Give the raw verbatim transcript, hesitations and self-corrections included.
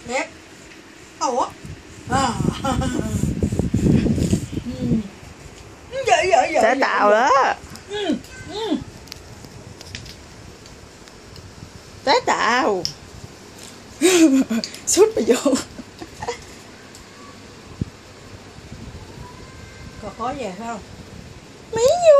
Đẹp. Ủa à. Dạ, dạ, dạ, Sẽ dạ, tạo dạ. đó. Ừ, ừ. Trái tạo. Sút vào vô. Còn có về phải không? Mấy